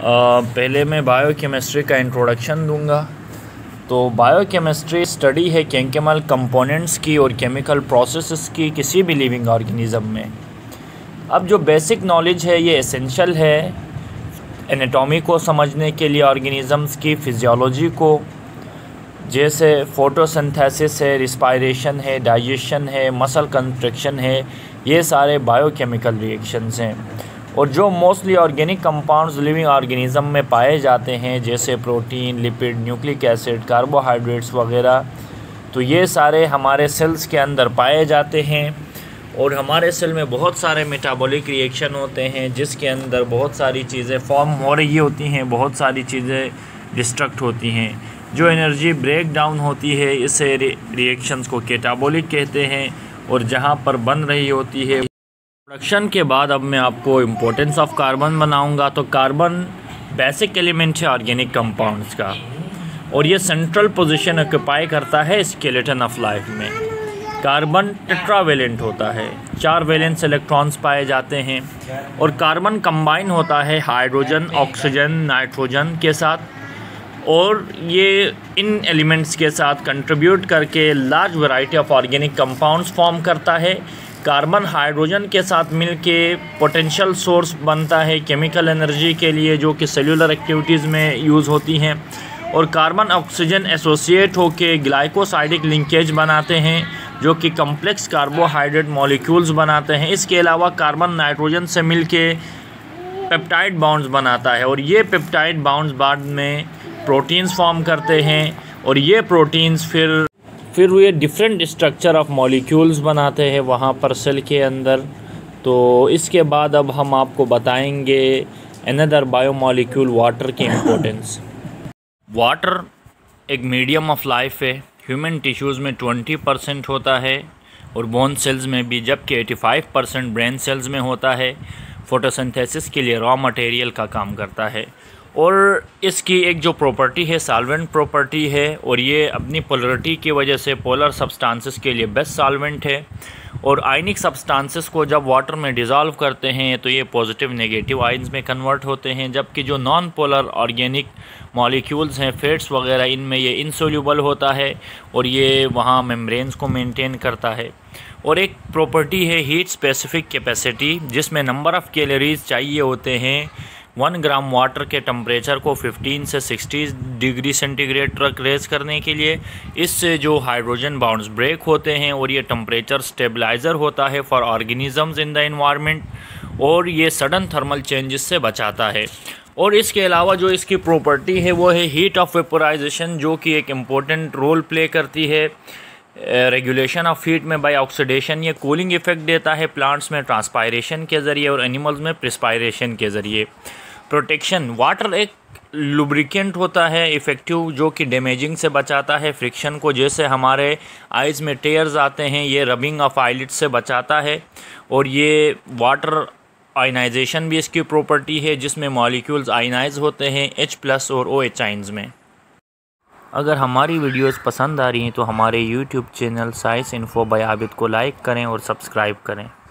पहले मैं बायोकेमिस्ट्री का इंट्रोडक्शन दूंगा। तो बायोकेमिस्ट्री स्टडी है केमिकल कंपोनेंट्स की और केमिकल प्रोसेसेस की किसी भी लिविंग ऑर्गेनिज़म में। अब जो बेसिक नॉलेज है ये एसेंशियल है एनाटॉमी को समझने के लिए, ऑर्गेनिज़म्स की फिजियोलॉजी को, जैसे फोटोसिंथेसिस है, रिस्पायरेशन है, डाइजेशन है, मसल कंस्ट्रक्शन है, ये सारे बायोकेमिकल रिएक्शंस हैं। और जो mostly organic compounds living organism में पाए जाते हैं जैसे protein, lipid, nucleic acid, carbohydrates वगैरह, तो ये सारे हमारे सेल्स के अंदर पाए जाते हैं। और हमारे सेल में बहुत सारे मेटाबॉलिक रिएक्शन होते हैं जिसके अंदर बहुत सारी चीज़ें फॉर्म हो रही होती हैं, बहुत सारी चीज़ें डिस्ट्रक्ट होती हैं। जो एनर्जी ब्रेक डाउन होती है इसे रिएक्शंस को कैटाबॉलिक कहते हैं। और जहाँ पर बन रही होती है प्रोडक्शन के बाद, अब मैं आपको इम्पोर्टेंस ऑफ कार्बन बनाऊंगा। तो कार्बन बेसिक एलिमेंट है ऑर्गेनिक कंपाउंड्स का और ये सेंट्रल पोजीशन ऑक्यूपाई करता है स्केलेटन ऑफ लाइफ में। कार्बन टेट्रावेलेंट होता है, 4 वैलेंस इलेक्ट्रॉन्स पाए जाते हैं और कार्बन कंबाइन होता है हाइड्रोजन, ऑक्सीजन, नाइट्रोजन के साथ और ये इन एलिमेंट्स के साथ कंट्रीब्यूट करके large variety of organic compounds form करता है। कार्बन हाइड्रोजन के साथ मिलके पोटेंशियल सोर्स बनता है केमिकल एनर्जी के लिए जो कि सेल्यूलर एक्टिविटीज़ में यूज़ होती हैं। और कार्बन ऑक्सीजन एसोसिएट होके ग्लाइकोसाइडिक लिंकेज बनाते हैं जो कि कम्प्लेक्स कार्बोहाइड्रेट मॉलिक्यूल्स बनाते हैं। इसके अलावा कार्बन नाइट्रोजन से मिलके पेप्टाइड बॉन्ड्स बनाता है और ये पेप्टाइड बॉन्ड्स बाद में प्रोटीन्स फॉर्म करते हैं और ये प्रोटीन्स फिर ये डिफरेंट स्ट्रक्चर ऑफ मॉलिक्यूल्स बनाते हैं वहाँ पर सेल के अंदर। तो इसके बाद अब हम आपको बताएंगे अनदर बायोमॉलिक्यूल वाटर की इम्पोर्टेंस। वाटर एक मीडियम ऑफ लाइफ है। ह्यूमन टिश्यूज़ में 20% होता है और बोन सेल्स में भी, जबकि 85% ब्रेन सेल्स में होता है। फोटोसिंथेसिस के लिए रॉ मटेरियल का काम करता है और इसकी एक जो प्रॉपर्टी है सॉल्वेंट प्रॉपर्टी है और ये अपनी पोलरिटी की वजह से पोलर सब्सटेंसेस के लिए बेस्ट सॉल्वेंट है। और आयनिक सब्सटेंसेस को जब वाटर में डिज़ोल्व करते हैं तो ये पॉजिटिव नेगेटिव आयंस में कन्वर्ट होते हैं, जबकि जो नॉन पोलर ऑर्गेनिक मॉलिक्यूल्स हैं, फैट्स वगैरह, इनमें ये इनसोल्यूबल होता है और ये वहाँ मेम्ब्रेन्स को मेंटेन करता है। और एक प्रॉपर्टी है हीट स्पेसिफिक कैपेसिटी, जिसमें नंबर ऑफ़ कैलोरीज चाहिए होते हैं 1 ग्राम वाटर के टेम्परेचर को 15 से 60 डिग्री सेंटीग्रेड तक रेज करने के लिए। इससे जो हाइड्रोजन बॉन्ड्स ब्रेक होते हैं और ये टेम्परेचर स्टेबलाइज़र होता है for organisms in the environment और ये सडन थर्मल चेंजेस से बचाता है। और इसके अलावा जो इसकी प्रॉपर्टी है वो है हीट ऑफ वेपोराइजेशन, जो कि एक इम्पोर्टेंट रोल प्ले करती है रेगुलेशन ऑफ हीट में बाय ऑक्सीडेशन। ये कूलिंग इफेक्ट देता है प्लांट्स में ट्रांसपायरेशन के ज़रिए और एनिमल्स में प्रिस्पायरेशन के ज़रिए। प्रोटेक्शन, वाटर एक लुब्रिकेंट होता है इफ़ेक्टिव जो कि डैमेजिंग से बचाता है फ्रिक्शन को, जैसे हमारे आइज़ में टेयर्स आते हैं, ये रबिंग ऑफ आईलिड्स से बचाता है। और ये वाटर आयनाइजेशन भी इसकी प्रॉपर्टी है जिसमें मॉलिक्यूल्स आयनाइज होते हैं H+ और OH आइंस में। अगर हमारी वीडियोस पसंद आ रही हैं तो हमारे YouTube channel science info by Abid को लाइक करें और सब्सक्राइब करें।